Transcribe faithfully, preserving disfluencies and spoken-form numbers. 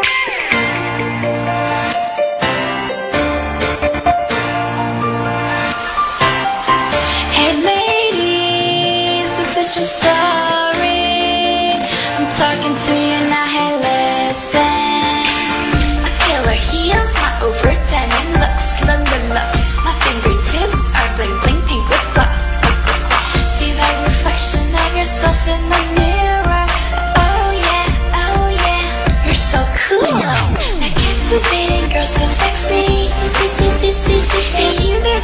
Hey ladies, this is just story. I'm talking to you now, hey listen. My killer heels, my overdenim looks, la la looks. My fingertips are bling bling pink lip gloss. See that reflection of yourself in the mirror. Oh yeah, oh yeah, you're so cool. That captivating girl, so sexy. See, see, see, see, see, see. And you there